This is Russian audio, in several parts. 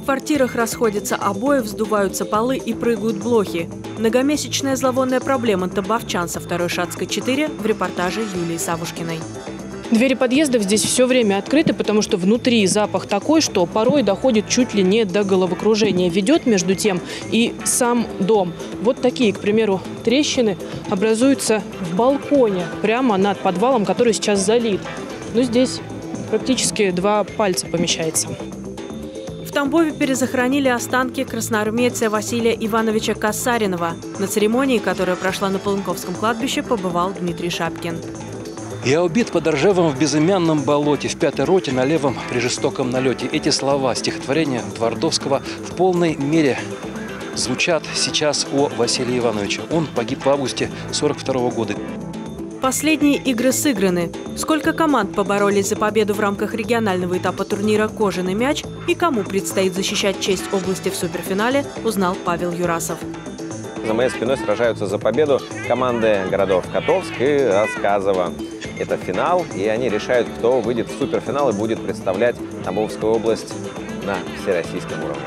квартирах расходятся обои, вздуваются полы и прыгают блохи. Многомесячная зловонная проблема табовчан со Второй Шацкой 4 в репортаже Юлии Савушкиной. Двери подъездов здесь все время открыты, потому что внутри запах такой, что порой доходит чуть ли не до головокружения. Ведет, между тем, и сам дом. Вот такие, к примеру, трещины образуются в балконе, прямо над подвалом, который сейчас залит. Ну, здесь практически 2 пальца помещается. В Тамбове перезахоронили останки красноармейца Василия Ивановича Касаринова. На церемонии, которая прошла на Полынковском кладбище, побывал Дмитрий Шапкин. «Я убит под Ржевом в безымянном болоте, в 5-й роте на левом при жестоком налете». Эти слова стихотворения Твардовского в полной мере звучат сейчас о Василии Ивановиче. Он погиб в августе 1942 года. Последние игры сыграны. Сколько команд поборолись за победу в рамках регионального этапа турнира «Кожаный мяч» и кому предстоит защищать честь области в суперфинале, узнал Павел Юрасов. За моей спиной сражаются за победу команды городов Котовск и Рассказово. Это финал, и они решают, кто выйдет в суперфинал и будет представлять Тамбовскую область на всероссийском уровне.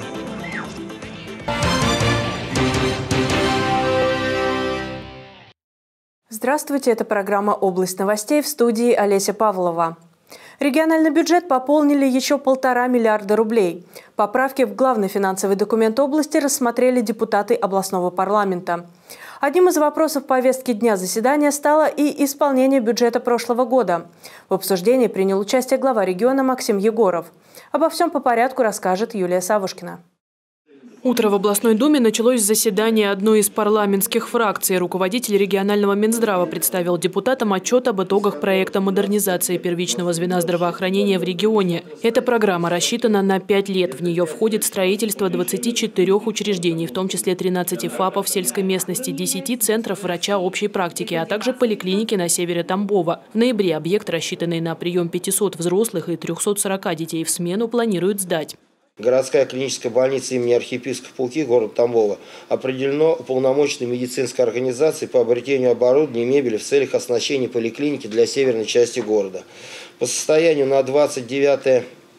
Здравствуйте, это программа «Область новостей», в студии Олеся Павлова. Региональный бюджет пополнили еще 1,5 миллиарда рублей. Поправки в главный финансовый документ области рассмотрели депутаты областного парламента. Одним из вопросов повестки дня заседания стало и исполнение бюджета прошлого года. В обсуждении принял участие глава региона Максим Егоров. Обо всем по порядку расскажет Юлия Савушкина. Утро в областной думе началось с заседания одной из парламентских фракций. Руководитель регионального Минздрава представил депутатам отчет об итогах проекта модернизации первичного звена здравоохранения в регионе. Эта программа рассчитана на 5 лет. В нее входит строительство 24 учреждений, в том числе 13 ФАПов в сельской местности, 10 центров врача общей практики, а также поликлиники на севере Тамбова. В ноябре объект, рассчитанный на прием 500 взрослых и 340 детей в смену, планируют сдать. Городская клиническая больница имени архиепископа Пулки, город Тамбова, определено уполномоченной медицинской организацией по приобретению оборудования и мебели в целях оснащения поликлиники для северной части города. По состоянию на 29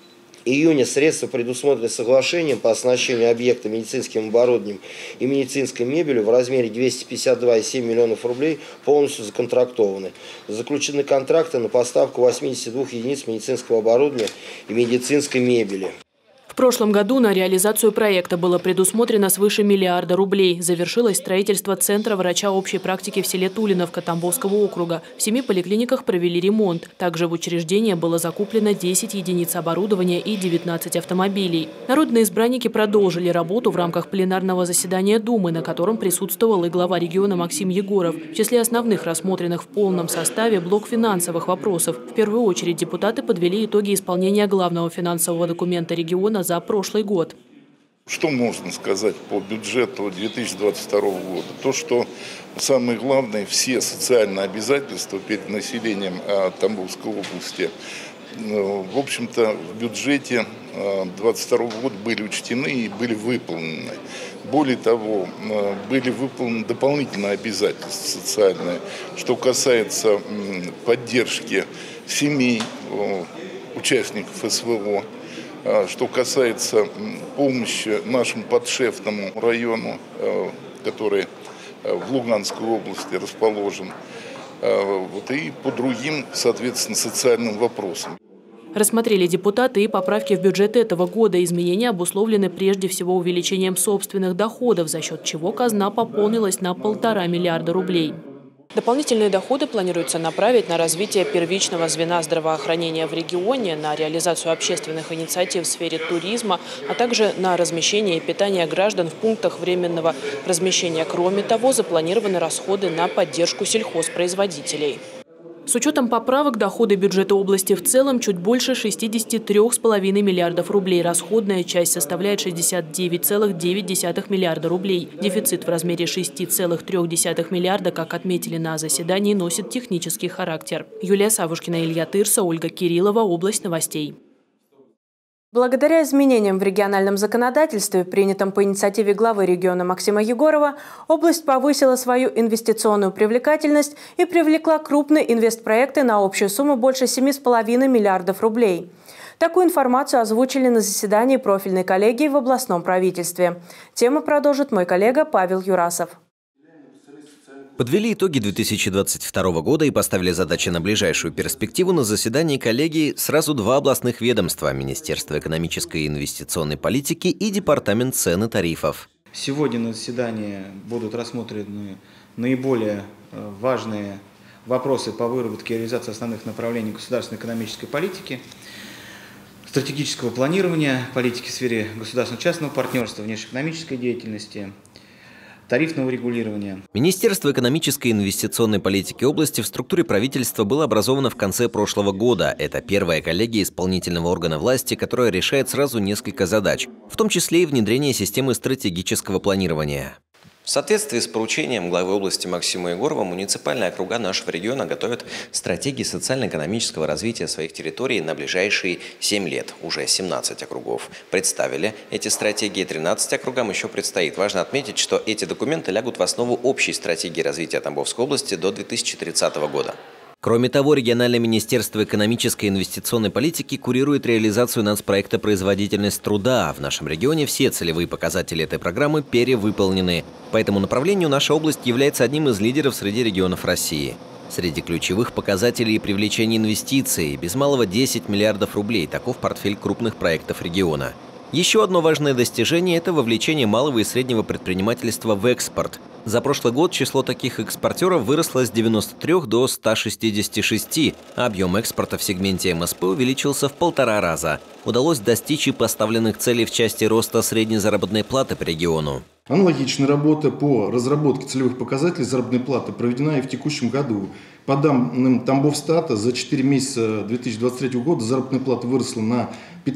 июня средства, предусмотренные соглашением по оснащению объекта медицинским оборудованием и медицинской мебелью в размере 252,7 миллионов рублей, полностью законтрактованы. Заключены контракты на поставку 82 единиц медицинского оборудования и медицинской мебели. В прошлом году на реализацию проекта было предусмотрено свыше миллиарда рублей. Завершилось строительство центра врача общей практики в селе Тулиновка Тамбовского округа. В 7 поликлиниках провели ремонт. Также в учреждении было закуплено 10 единиц оборудования и 19 автомобилей. Народные избранники продолжили работу в рамках пленарного заседания Думы, на котором присутствовал и глава региона Максим Егоров. В числе основных рассмотренных в полном составе блок финансовых вопросов. В первую очередь депутаты подвели итоги исполнения главного финансового документа региона за прошлый год. Что можно сказать по бюджету 2022 года? То, что самое главное, все социальные обязательства перед населением Тамбовской области, в общем-то, в бюджете 2022 года были учтены и были выполнены. Более того, были выполнены дополнительные обязательства социальные, что касается поддержки семей, участников СВО, что касается помощи нашему подшефному району, который в Луганской области расположен, и по другим, соответственно, социальным вопросам. Рассмотрели депутаты и поправки в бюджет этого года. Изменения обусловлены прежде всего увеличением собственных доходов, за счет чего казна пополнилась на 1,5 миллиарда рублей. Дополнительные доходы планируется направить на развитие первичного звена здравоохранения в регионе, на реализацию общественных инициатив в сфере туризма, а также на размещение и питание граждан в пунктах временного размещения. Кроме того, запланированы расходы на поддержку сельхозпроизводителей. С учетом поправок доходы бюджета области в целом чуть больше 63,5 миллиардов рублей. Расходная часть составляет 69,9 миллиарда рублей. Дефицит в размере 6,3 миллиарда, как отметили на заседании, носит технический характер. Юлия Савушкина, Илья Тырса, Ольга Кириллова. Область новостей. Благодаря изменениям в региональном законодательстве, принятым по инициативе главы региона Максима Егорова, область повысила свою инвестиционную привлекательность и привлекла крупные инвестпроекты на общую сумму больше 7,5 миллиардов рублей. Такую информацию озвучили на заседании профильной коллегии в областном правительстве. Тему продолжит мой коллега Павел Юрасов. Подвели итоги 2022 года и поставили задачи на ближайшую перспективу на заседании коллегии сразу два областных ведомства – Министерство экономической и инвестиционной политики и Департамент цен и тарифов. Сегодня на заседании будут рассмотрены наиболее важные вопросы по выработке и реализации основных направлений государственной экономической политики, стратегического планирования, политики в сфере государственно-частного партнерства, внешнеэкономической деятельности, тарифного регулирования. Министерство экономической и инвестиционной политики области в структуре правительства было образовано в конце прошлого года. Это первая коллегия исполнительного органа власти, которая решает сразу несколько задач, в том числе и внедрение системы стратегического планирования. В соответствии с поручением главы области Максима Егорова, муниципальные округа нашего региона готовят стратегии социально-экономического развития своих территорий на ближайшие 7 лет. Уже 17 округов представили эти стратегии, 13 округам еще предстоит. Важно отметить, что эти документы лягут в основу общей стратегии развития Тамбовской области до 2030 года. Кроме того, региональное министерство экономической и инвестиционной политики курирует реализацию нацпроекта «Производительность труда». В нашем регионе все целевые показатели этой программы перевыполнены. По этому направлению наша область является одним из лидеров среди регионов России. Среди ключевых показателей привлечения инвестиций без малого 10 миллиардов рублей. Таков портфель крупных проектов региона. Еще одно важное достижение – это вовлечение малого и среднего предпринимательства в экспорт. За прошлый год число таких экспортеров выросло с 93 до 166, а объем экспорта в сегменте МСП увеличился в 1,5 раза. Удалось достичь и поставленных целей в части роста средней заработной платы по региону. Аналогичная работа по разработке целевых показателей заработной платы проведена и в текущем году. По данным Тамбовстата, за 4 месяца 2023 года заработная плата выросла на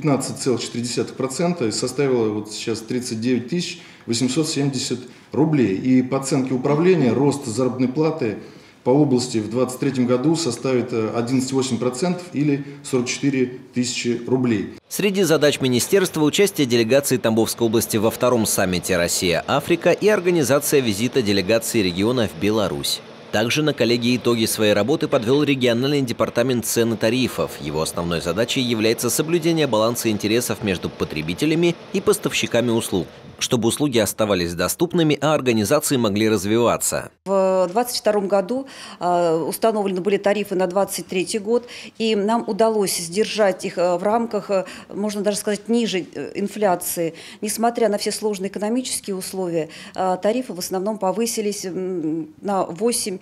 15,4% и составила вот сейчас 39 870 рублей. И по оценке управления рост заработной платы по области в 2023 году составит 11,8% или 44 тысячи рублей. Среди задач министерства – участие делегации Тамбовской области во втором саммите «Россия-Африка» и организация визита делегации региона в Беларусь. Также на коллегии итоги своей работы подвел региональный департамент цен и тарифов. Его основной задачей является соблюдение баланса интересов между потребителями и поставщиками услуг, чтобы услуги оставались доступными, а организации могли развиваться. В 2022 году установлены были тарифы на 2023 год, и нам удалось сдержать их в рамках, можно даже сказать, ниже инфляции. Несмотря на все сложные экономические условия, тарифы в основном повысились на 8-9%.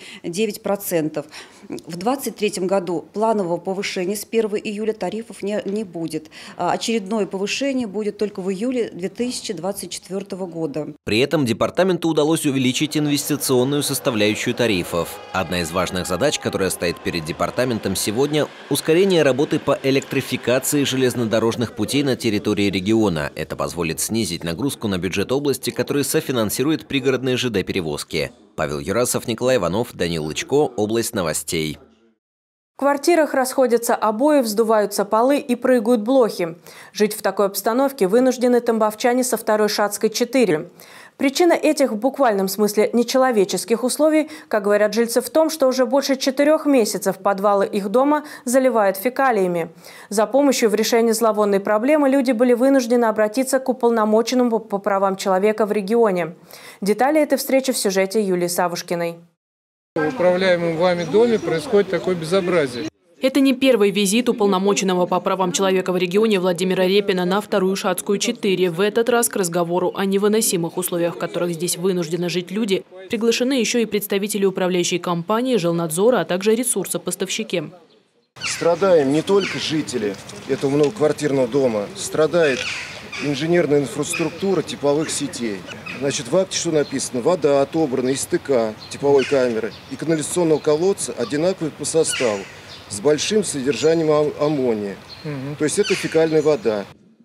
В 2023 году планового повышения с 1 июля тарифов не будет. Очередное повышение будет только в июле 2024 года. При этом департаменту удалось увеличить инвестиционную составляющую тарифов. Одна из важных задач, которая стоит перед департаментом сегодня – ускорение работы по электрификации железнодорожных путей на территории региона. Это позволит снизить нагрузку на бюджет области, который софинансирует пригородные ЖД-перевозки. Павел Юрасов, Николай Иванов, Данил Лычко. Область новостей. В квартирах расходятся обои, вздуваются полы и прыгают блохи. Жить в такой обстановке вынуждены тамбовчане со второй Шацкой 4. Причина этих в буквальном смысле нечеловеческих условий, как говорят жильцы, в том, что уже больше 4 месяцев подвалы их дома заливают фекалиями. За помощью в решении зловонной проблемы люди были вынуждены обратиться к уполномоченному по правам человека в регионе. Детали этой встречи в сюжете Юлии Савушкиной. В управляемом вами доме происходит такое безобразие. Это не первый визит уполномоченного по правам человека в регионе Владимира Репина на вторую Шацкую 4. В этот раз к разговору о невыносимых условиях, в которых здесь вынуждены жить люди, приглашены еще и представители управляющей компании, жилнадзора, а также ресурсопоставщики. Страдаем не только жители этого многоквартирного дома, страдает инженерная инфраструктура тепловых сетей. Значит, в акте что написано? Вода отобрана из стыка тепловой камеры и канализационного колодца одинаковая по составу, с большим содержанием аммония. То есть это фекальная вода.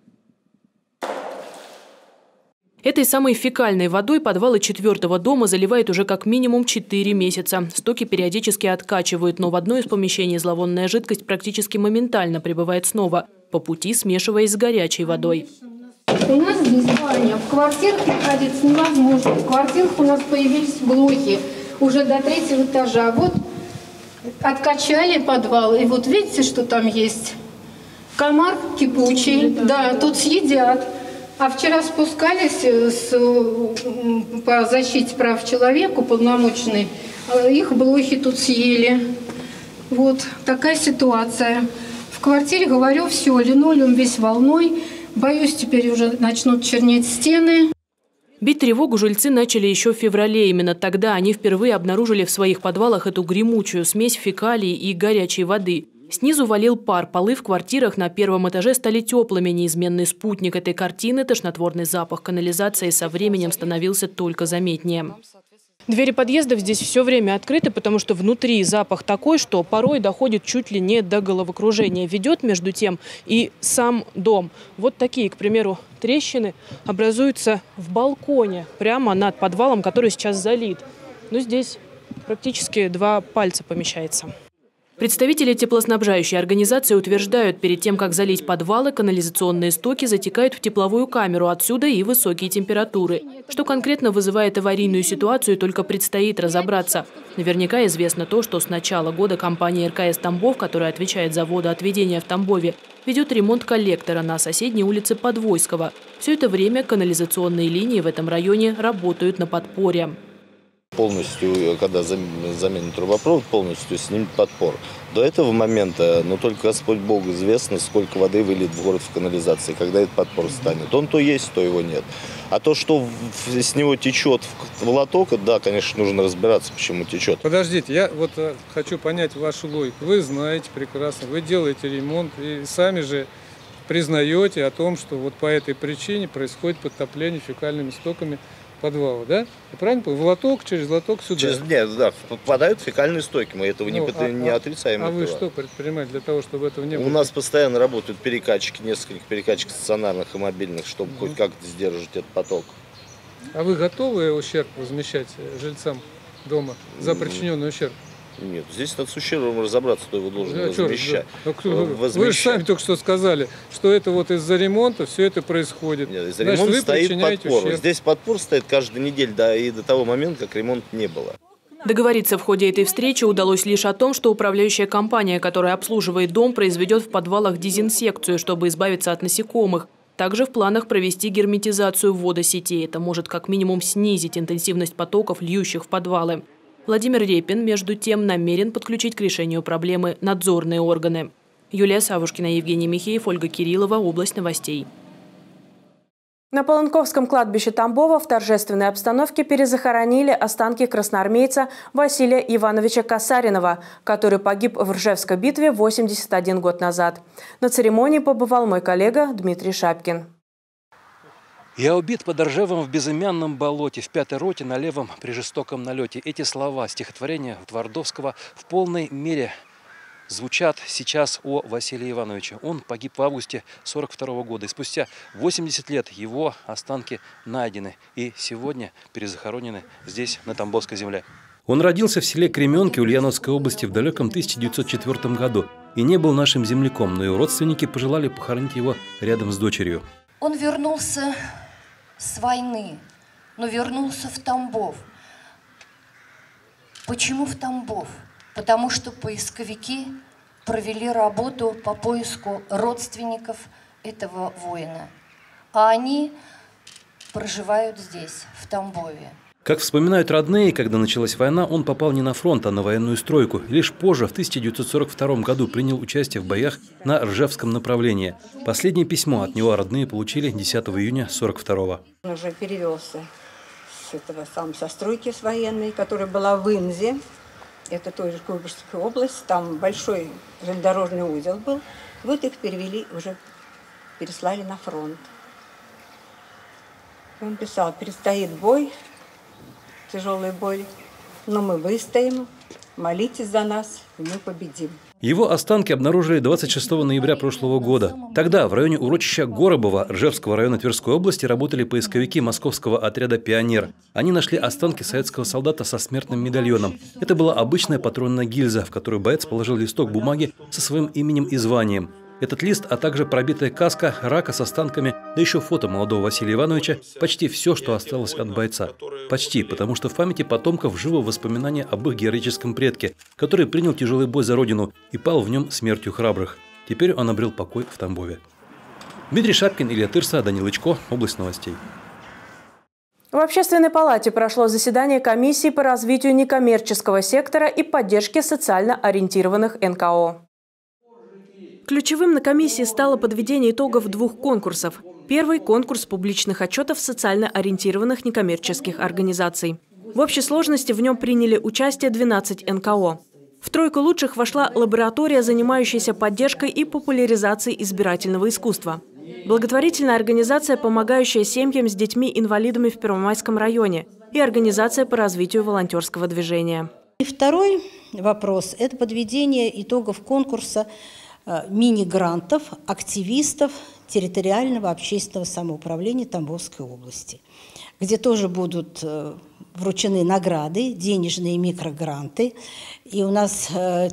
Этой самой фекальной водой подвалы 4-го дома заливают уже как минимум 4 месяца. Стоки периодически откачивают, но в одно из помещений зловонная жидкость практически моментально прибывает снова, по пути смешиваясь с горячей водой. У нас здесь баня. В квартирах находиться невозможно. В квартирах у нас появились блоки уже до 3-го этажа. Вот откачали подвал, и вот видите, что там есть? Комар кипучий, да, тут съедят. А вчера спускались по защите прав человека, уполномоченные, их блохи тут съели. Вот такая ситуация. В квартире, говорю, все, линолеум весь волной. Боюсь, теперь уже начнут чернеть стены. Бить тревогу жильцы начали еще в феврале. Именно тогда они впервые обнаружили в своих подвалах эту гремучую смесь фекалий и горячей воды. Снизу валил пар, полы в квартирах на первом этаже стали теплыми. Неизменный спутник этой картины, тошнотворный запах канализации, со временем становился только заметнее. Двери подъездов здесь все время открыты, потому что внутри запах такой, что порой доходит чуть ли не до головокружения. Ведет между тем и сам дом. Вот такие, к примеру, трещины образуются в балконе, прямо над подвалом, который сейчас залит. Но здесь практически 2 пальца помещается. Представители теплоснабжающей организации утверждают, перед тем, как залить подвалы, канализационные стоки затекают в тепловую камеру, отсюда и высокие температуры. Что конкретно вызывает аварийную ситуацию, только предстоит разобраться. Наверняка известно то, что с начала года компания РКС «Тамбов», которая отвечает за водоотведение в Тамбове, ведет ремонт коллектора на соседней улице Подвойского. Все это время канализационные линии в этом районе работают на подпоре. Полностью, когда заменит трубопровод, полностью снимет подпор. До этого момента, только Господь Бог известно, сколько воды выльет в город в канализации, когда этот подпор станет. Он то есть, то его нет. А то, что с него течет в лоток, да, конечно, нужно разбираться, почему течет. Подождите, я вот хочу понять вашу логику. Вы знаете прекрасно, вы делаете ремонт и сами же признаете о том, что вот по этой причине происходит подтопление фекальными стоками подвала, да? Я правильно понял? В лоток, через лоток сюда. Нет, да, попадают фекальные стойки, мы этого не отрицаем. А вы что предпринимаете для того, чтобы этого не было? У нас постоянно работают перекатчики, несколько перекатчиков стационарных и мобильных, чтобы хоть как-то сдерживать этот поток. А вы готовы ущерб возмещать жильцам дома за причиненный ущерб? Нет, здесь надо с ущербом разобраться, кто его должен возмещать. Вы же сами только что сказали, что это вот из-за ремонта все это происходит. Нет, из-за ремонта стоит подпор. Ущерб. Здесь подпор стоит каждую неделю, да, и до того момента, как ремонта не было. Договориться в ходе этой встречи удалось лишь о том, что управляющая компания, которая обслуживает дом, произведет в подвалах дезинсекцию, чтобы избавиться от насекомых. Также в планах провести герметизацию водосетей. Это может как минимум снизить интенсивность потоков, льющих в подвалы. Владимир Репин, между тем, намерен подключить к решению проблемы надзорные органы. Юлия Савушкина, Евгений Михеев, Ольга Кириллова. Область новостей. На Полонковском кладбище Тамбова в торжественной обстановке перезахоронили останки красноармейца Василия Ивановича Касаринова, который погиб в Ржевской битве 81 год назад. На церемонии побывал мой коллега Дмитрий Шапкин. «Я убит под Ржевом в безымянном болоте, в 5-й роте на левом при жестоком налете». Эти слова стихотворения Твардовского в полной мере звучат сейчас о Василии Ивановиче. Он погиб в августе 1942 года. И спустя 80 лет его останки найдены и сегодня перезахоронены здесь, на Тамбовской земле. Он родился в селе Кременки Ульяновской области в далеком 1904 году и не был нашим земляком, но его родственники пожелали похоронить его рядом с дочерью. Он вернулся с войны, но вернулся в Тамбов. Почему в Тамбов? Потому что поисковики провели работу по поиску родственников этого воина. А они проживают здесь, в Тамбове. Как вспоминают родные, когда началась война, он попал не на фронт, а на военную стройку. И лишь позже, в 1942 году, принял участие в боях на Ржевском направлении. Последнее письмо от него родные получили 10 июня 1942. Он уже перевелся со стройки с военной, которая была в Инзе. Это тоже Куйбышевская область. Там большой железнодорожный узел был. Вот их перевели, уже переслали на фронт. Он писал: «Предстоит бой, тяжелый бой, но мы выстоим, молитесь за нас, и мы победим». Его останки обнаружили 26 ноября прошлого года. Тогда в районе урочища Горобова Ржевского района Тверской области работали поисковики московского отряда «Пионер». Они нашли останки советского солдата со смертным медальоном. Это была обычная патронная гильза, в которую боец положил листок бумаги со своим именем и званием. Этот лист, а также пробитая каска, рака с останками, да еще фото молодого Василия Ивановича – почти все, что осталось от бойца. Почти, потому что в памяти потомков живо воспоминание об их героическом предке, который принял тяжелый бой за родину и пал в нем смертью храбрых. Теперь он обрел покой в Тамбове. Дмитрий Шапкин, Илья Тырса, Данил Ичко. Область новостей. В Общественной палате прошло заседание комиссии по развитию некоммерческого сектора и поддержке социально ориентированных НКО. Ключевым на комиссии стало подведение итогов 2 конкурсов. Первый – конкурс публичных отчетов социально ориентированных некоммерческих организаций. В общей сложности в нем приняли участие 12 НКО. В тройку лучших вошла лаборатория, занимающаяся поддержкой и популяризацией избирательного искусства. Благотворительная организация, помогающая семьям с детьми-инвалидами в Первомайском районе, и организация по развитию волонтерского движения. И второй вопрос – это подведение итогов конкурса мини-грантов активистов территориального общественного самоуправления Тамбовской области, где тоже будут вручены награды, денежные микрогранты. И у нас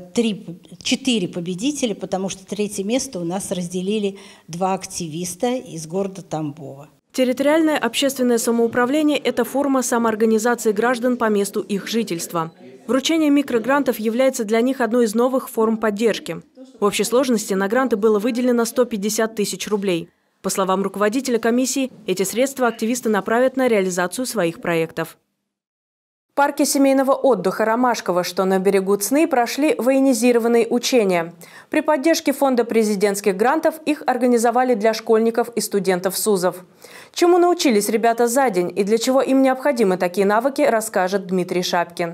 4 победителя, потому что 3-е место у нас разделили 2 активиста из города Тамбова. Территориальное общественное самоуправление – это форма самоорганизации граждан по месту их жительства. Вручение микрогрантов является для них одной из новых форм поддержки. В общей сложности на гранты было выделено 150 тысяч рублей. По словам руководителя комиссии, эти средства активисты направят на реализацию своих проектов. В парке семейного отдыха «Ромашково», что на берегу Цны, прошли военизированные учения. При поддержке фонда президентских грантов их организовали для школьников и студентов СУЗов. Чему научились ребята за день и для чего им необходимы такие навыки, расскажет Дмитрий Шапкин.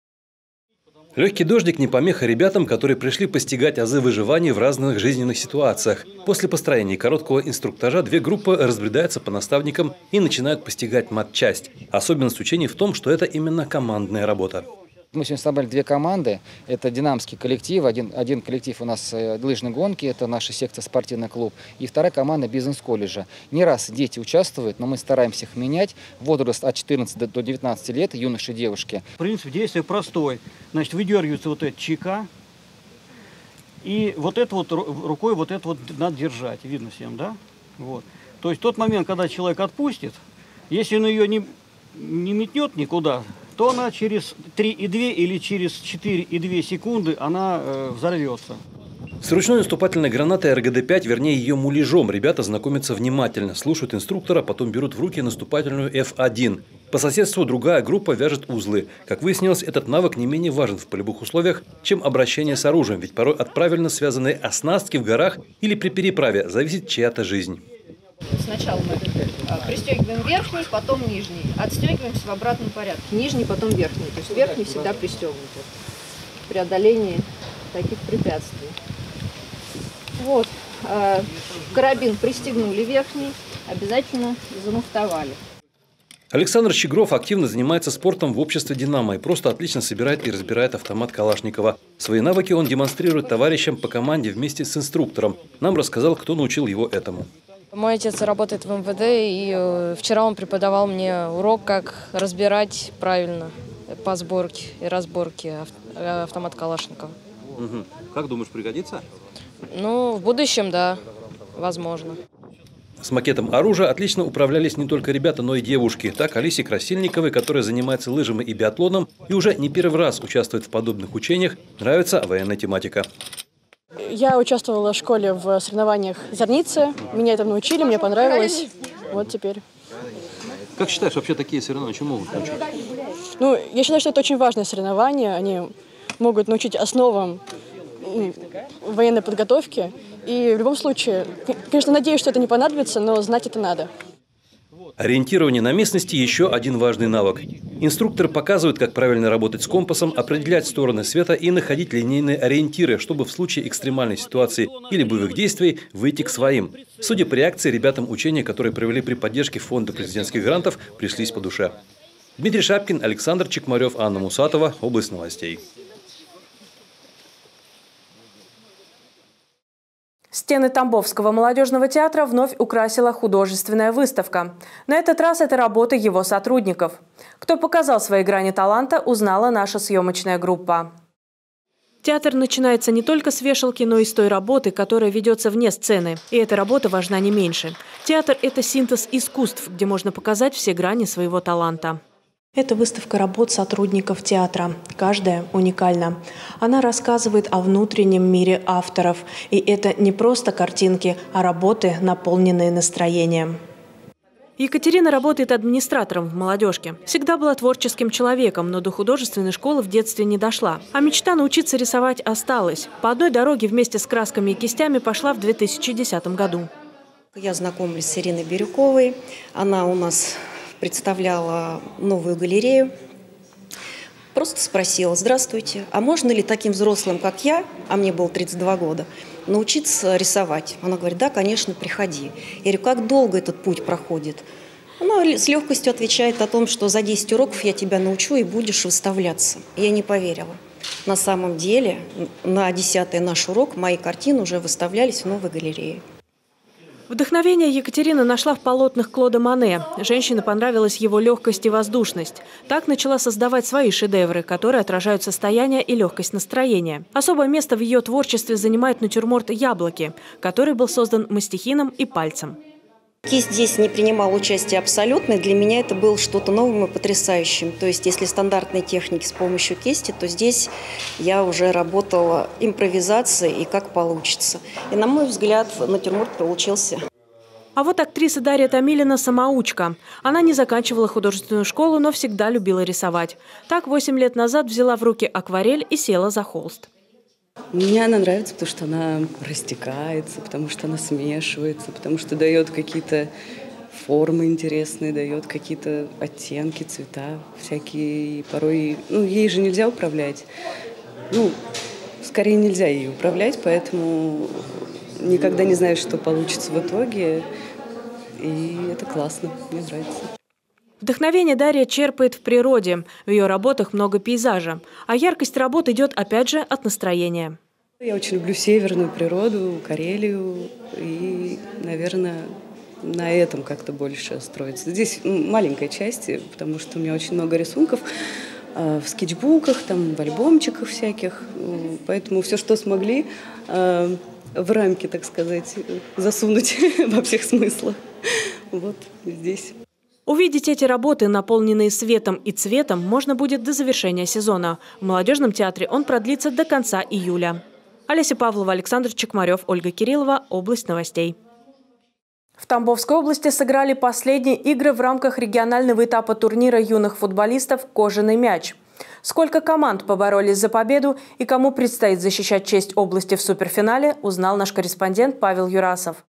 Легкий дождик не помеха ребятам, которые пришли постигать азы выживания в разных жизненных ситуациях. После построения короткого инструктажа 2 группы разбредаются по наставникам и начинают постигать матчасть. Особенность учений в том, что это именно командная работа. Мы сегодня собрали 2 команды. Это динамский коллектив. Один коллектив у нас лыжной гонки, это наша секция «Спортивный клуб». И 2-я команда бизнес-колледжа. Не раз дети участвуют, но мы стараемся их менять. Возраст от 14 до 19 лет, юноши и девушки. Принцип действия простой. Значит, выдергивается вот эта чека. И вот это вот рукой вот это вот надо держать. Видно всем, да? Вот. То есть в тот момент, когда человек отпустит, если он ее не метнет никуда, то она через 3,2 или через 4,2 секунды она взорвется. С ручной наступательной гранатой РГД-5, вернее ее муляжом, ребята знакомятся внимательно, слушают инструктора, потом берут в руки наступательную F1. По соседству другая группа вяжет узлы. Как выяснилось, этот навык не менее важен в полевых условиях, чем обращение с оружием, ведь порой от правильно связанной оснастки в горах или при переправе зависит чья-то жизнь. Сначала мы пристегиваем верхний, потом нижний. Отстегиваемся в обратном порядке. Нижний, потом верхний. То есть верхний всегда пристегнут. Преодоление таких препятствий. Вот. Карабин пристегнули верхний, обязательно замуфтовали. Александр Щегров активно занимается спортом в обществе «Динамо» и просто отлично собирает и разбирает автомат Калашникова. Свои навыки он демонстрирует товарищам по команде вместе с инструктором. Нам рассказал, кто научил его этому. Мой отец работает в МВД, и вчера он преподавал мне урок, как разбирать правильно по сборке и разборке автомат Калашникова. Угу. Как думаешь, пригодится? Ну, в будущем, да, возможно. С макетом оружия отлично управлялись не только ребята, но и девушки. Так, Алисе Красильниковой, которая занимается лыжами и биатлоном и уже не первый раз участвует в подобных учениях, нравится военная тематика. Я участвовала в школе в соревнованиях «Зорницы». Меня этому научили, мне понравилось. Вот теперь. Как считаешь, вообще такие соревнования чему могут научить? Ну, я считаю, что это очень важное соревнование. Они могут научить основам военной подготовки. И в любом случае, конечно, надеюсь, что это не понадобится, но знать это надо. Ориентирование на местности – еще один важный навык. Инструктор показывает, как правильно работать с компасом, определять стороны света и находить линейные ориентиры, чтобы в случае экстремальной ситуации или боевых действий выйти к своим. Судя по реакции, ребятам учения, которые провели при поддержке фонда президентских грантов, пришлись по душе. Дмитрий Шапкин, Александр Чекмарев, Анна Мусатова. Область новостей. Стены Тамбовского молодежного театра вновь украсила художественная выставка. На этот раз это работы его сотрудников. Кто показал свои грани таланта, узнала наша съемочная группа. Театр начинается не только с вешалки, но и с той работы, которая ведется вне сцены. И эта работа важна не меньше. Театр – это синтез искусств, где можно показать все грани своего таланта. Это выставка работ сотрудников театра. Каждая уникальна. Она рассказывает о внутреннем мире авторов. И это не просто картинки, а работы, наполненные настроением. Екатерина работает администратором в молодежке. Всегда была творческим человеком, но до художественной школы в детстве не дошла. А мечта научиться рисовать осталась. По одной дороге вместе с красками и кистями пошла в 2010 году. Я знакомлюсь с Ириной Бирюковой. Она у нас представляла новую галерею. Просто спросила: здравствуйте, а можно ли таким взрослым, как я, а мне было 32 года, научиться рисовать? Она говорит: да, конечно, приходи. Я говорю: как долго этот путь проходит? Она с легкостью отвечает о том, что за 10 уроков я тебя научу и будешь выставляться. Я не поверила. На самом деле, на 10-й наш урок мои картины уже выставлялись в новой галерее. Вдохновение Екатерина нашла в полотнах Клода Моне. Женщине понравилась его легкость и воздушность. Так начала создавать свои шедевры, которые отражают состояние и легкость настроения. Особое место в ее творчестве занимает натюрморт «Яблоки», который был создан мастихином и пальцем. Кисть здесь не принимала участия абсолютно. Для меня это было что-то новым и потрясающим. То есть, если стандартные техники с помощью кисти, то здесь я уже работала импровизацией и как получится. И, на мой взгляд, натюрморт получился. А вот актриса Дарья Томилина – самоучка. Она не заканчивала художественную школу, но всегда любила рисовать. Так, 8 лет назад взяла в руки акварель и села за холст. Мне она нравится, потому что она растекается, потому что она смешивается, потому что дает какие-то формы интересные, дает какие-то оттенки, цвета всякие. Порой, ей же нельзя управлять. Скорее нельзя ей управлять, поэтому никогда не знаешь, что получится в итоге. И это классно, мне нравится. Вдохновение Дарья черпает в природе. В ее работах много пейзажа. А яркость работ идет, опять же, от настроения. Я очень люблю северную природу, Карелию. И, наверное, на этом как-то больше строится. Здесь маленькая часть, потому что у меня очень много рисунков в скетчбуках, в альбомчиках всяких. Поэтому все, что смогли, в рамки, так сказать, засунуть во всех смыслах. Вот здесь. Увидеть эти работы, наполненные светом и цветом, можно будет до завершения сезона. В молодежном театре он продлится до конца июля. Олеся Павлова, Александр Чекмарев, Ольга Кириллова. Область новостей. В Тамбовской области сыграли последние игры в рамках регионального этапа турнира юных футболистов «Кожаный мяч». Сколько команд поборолись за победу и кому предстоит защищать честь области в суперфинале, узнал наш корреспондент Павел Юрасов.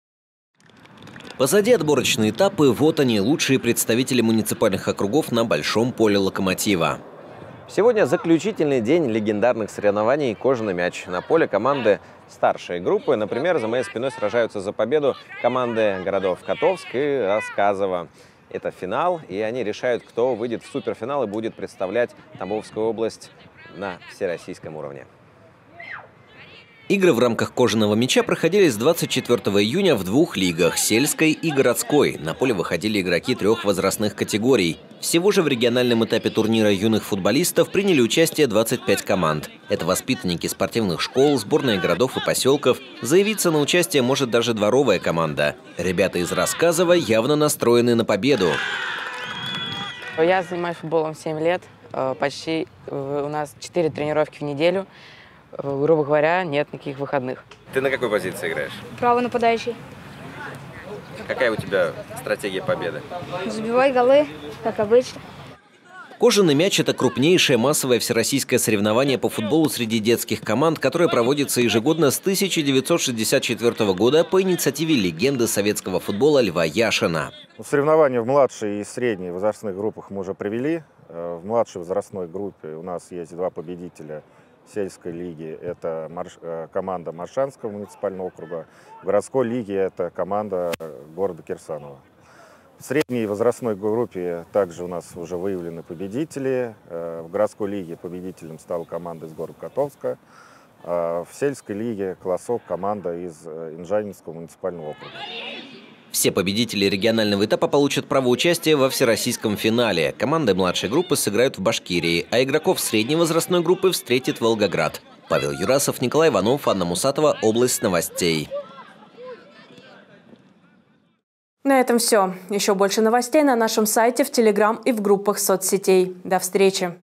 Позади отборочные этапы, вот они, лучшие представители муниципальных округов на большом поле «Локомотива». Сегодня заключительный день легендарных соревнований «Кожаный мяч». На поле команды старшей группы, например, за моей спиной сражаются за победу команды городов Котовск и Рассказово. Это финал, и они решают, кто выйдет в суперфинал и будет представлять Тамбовскую область на всероссийском уровне. Игры в рамках «Кожаного мяча» проходили с 24 июня в двух лигах – сельской и городской. На поле выходили игроки 3 возрастных категорий. Всего же в региональном этапе турнира юных футболистов приняли участие 25 команд. Это воспитанники спортивных школ, сборные городов и поселков. Заявиться на участие может даже дворовая команда. Ребята из Рассказова явно настроены на победу. Я занимаюсь футболом 7 лет. Почти у нас 4 тренировки в неделю. Грубо говоря, нет никаких выходных. Ты на какой позиции играешь? Правый нападающий. Какая у тебя стратегия победы? Забивай голы, как обычно. «Кожаный мяч» – это крупнейшее массовое всероссийское соревнование по футболу среди детских команд, которое проводится ежегодно с 1964 года по инициативе легенды советского футбола Льва Яшина. Соревнования в младшей и средней возрастных группах мы уже провели. В младшей возрастной группе у нас есть 2 победителя сельской лиги. Это команда Маршанского муниципального округа. В городской лиге это команда города Кирсанова. В средней возрастной группе также у нас уже выявлены победители. В городской лиге победителем стала команда из города Котовска. В сельской лиге «Колосок» команда из Инжанинского муниципального округа. Все победители регионального этапа получат право участия во всероссийском финале. Команды младшей группы сыграют в Башкирии, а игроков средней возрастной группы встретит Волгоград. Павел Юрасов, Николай Иванов, Анна Мусатова. Область новостей. На этом все. Еще больше новостей на нашем сайте, в Телеграм и в группах соцсетей. До встречи!